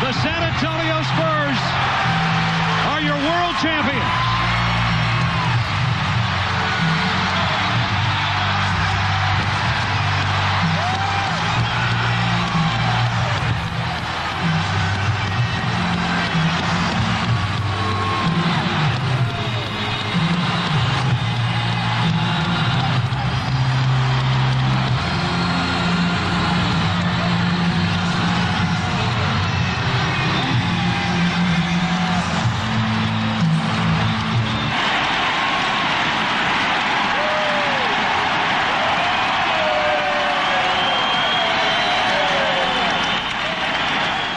The San Antonio Spurs are your world champions.